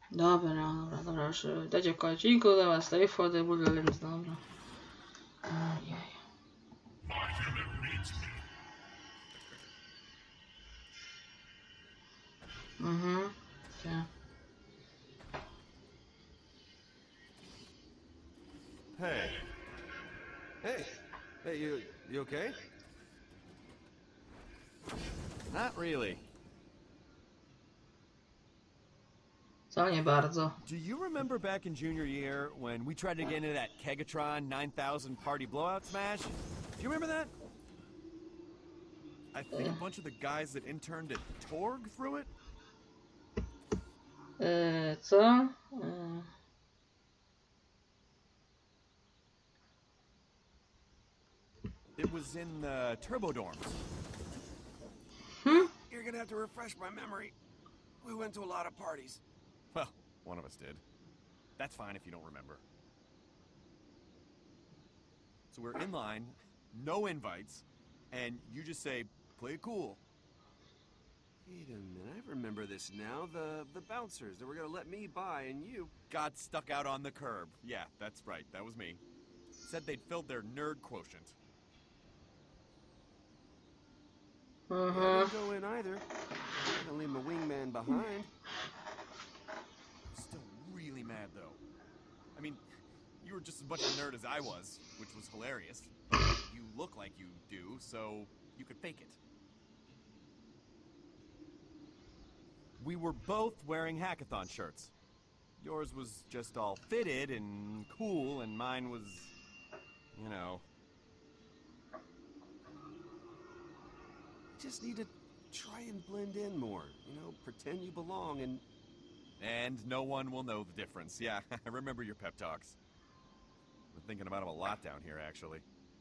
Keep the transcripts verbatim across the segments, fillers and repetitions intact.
Dobra, dobra, dobra, już dajcie w kolcinku, dobra, stay for the Borderlands, dobra. Ojej. Mhm, okay. Hey. Hey. Hey, you you okay? Not really. Co nie bardzo. Do you remember back in junior year when we tried to get into that Kegatron nine thousand party blowout smash? Do you remember that? I think a bunch of the guys that interned at Torg threw it? Eee, co? Eee. It was in the Turbo Dorms. Hmm? You're gonna have to refresh my memory. We went to a lot of parties. Well, one of us did. That's fine if you don't remember. So we're in line, no invites, and you just say, play it cool. Wait a minute, I remember this now. The the bouncers that were gonna let me by and you Got stuck out on the curb. Yeah, that's right, that was me. Said they'd filled their nerd quotient. Mhm. I didn't go in either. Gonna leave my wingman behind. Still really mad though. I mean, you were just as much a nerd as I was, which was hilarious. But you look like you do, so you could fake it. We were both wearing hackathon shirts. Yours was just all fitted and cool, and mine was, you know. Just need to try and blend in more. You know, pretend you belong and... And no one will know the difference. Yeah, I remember your pep talks. Been thinking about them a lot down here, actually.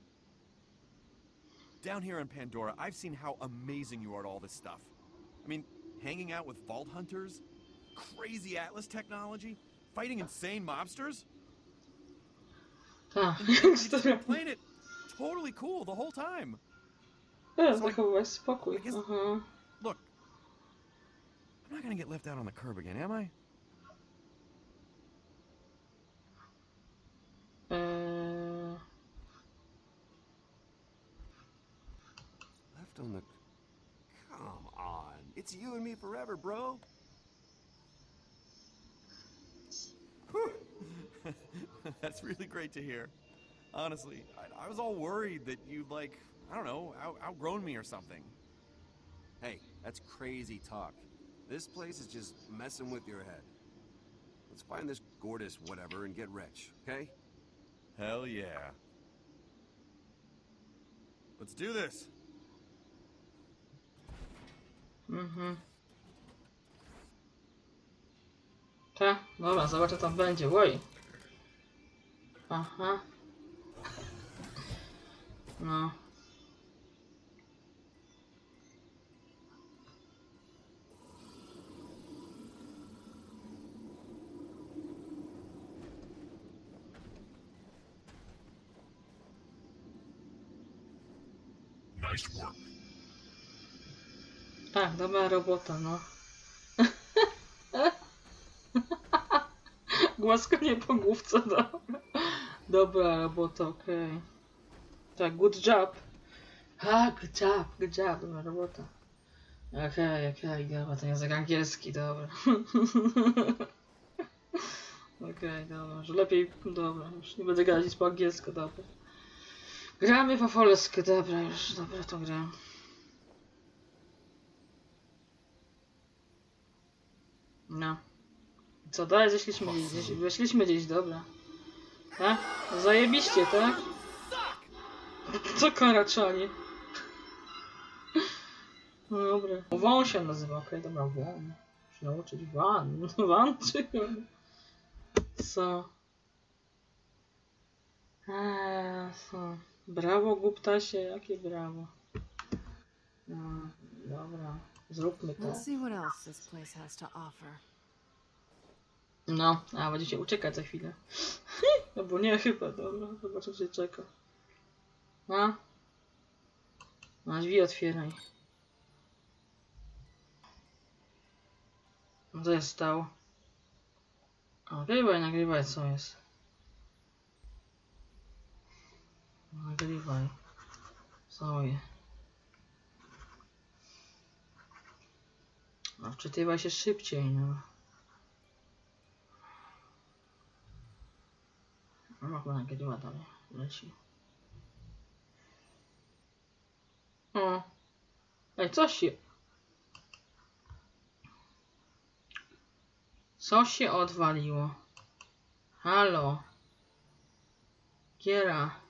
Down here in Pandora, I've seen how amazing you are at all this stuff. I mean, hanging out with vault hunters, crazy Atlas technology, fighting insane mobsters. Tak, And you just been playing it totally cool the whole time. Teraz So I- zachowałeś spokój. I guess- Aha. Look, I'm not gonna get left out on the curb again, am I? Eee... Left on the... Come on. It's you and me forever, bro. That's really great to hear. Honestly, I, I was all worried that you'd, like, I don't know, out, outgrown me or something. Hey, that's crazy talk. This place is just messing with your head. Let's find this Gortys whatever and get rich, okay? Hell yeah. Let's do this. Mhm. Tak, dobra, zobaczę co tam będzie. Oj. Aha. No. Nice work. Tak, dobra robota, no. Głaskanie po główce, dobra. Dobra robota, okej. Okay. Tak, good job. Ha, good job, good job, dobra robota. Okej, okay, okej, okay, dobra, to język angielski, dobra. Okej, okay, dobra, że lepiej, dobra, już nie będę gadać po angielsku, dobra. Gramy po polsku, dobra, już, dobra, to gram. No. Co dalej? Zeszliśmy gdzieś, weszliśmy gdzieś, dobra. Tak? Zajebiście, tak? Co karaczanie? No dobra. Won się nazywa, okej, okay, dobra, Won. Muszę nauczyć Van. Van czy... Co? Eee, co? Brawo, Guptasie, jakie brawo. No, dobra, zróbmy to. Let's see what else this place has to offer. No, a będziecie uciekać za chwilę. No bo nie, chyba, dobra, zobaczę, co się czeka. No. No, drzwi otwieraj. Co się stało? Nagrywaj, nagrywaj, co jest. Nagrywaj. Całe. A wczytywaj się szybciej, no. No, chyba nagrywa dalej. Leci. O. Ej, coś się... Co się odwaliło? Halo? Giera.